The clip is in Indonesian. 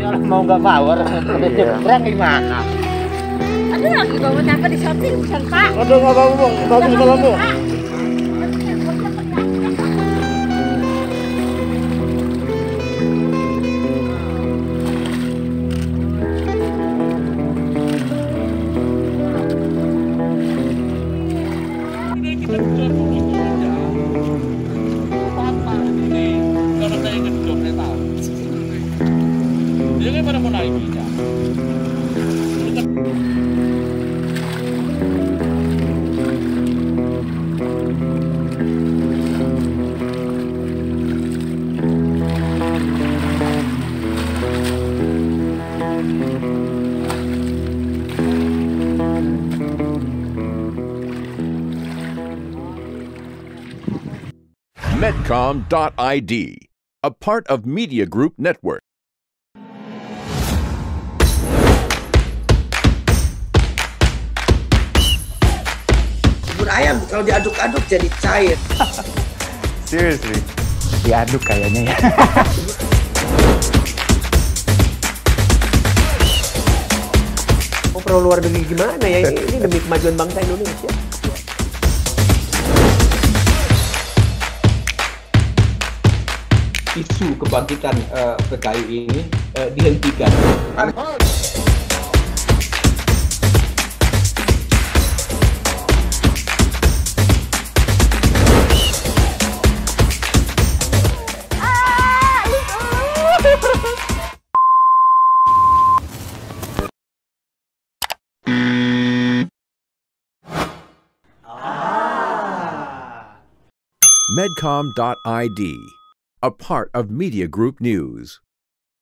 Kalau mau nggak mau orang udah nyebrang gimana? Ada lagi bawa apa di shorting bisa Pak? Aduh nggak mau bang, bagus malam bu. Medcom.id, a part of Media Group Network. Bubur ayam kalau diaduk-aduk jadi cair. Seriously, diaduk kayaknya ya. Mau perlu luar negeri gimana ya? Ini demi kemajuan bangsa Indonesia. Isu kebangkitan PKI ini dihentikan. Medcom.id, a part of Media Group News.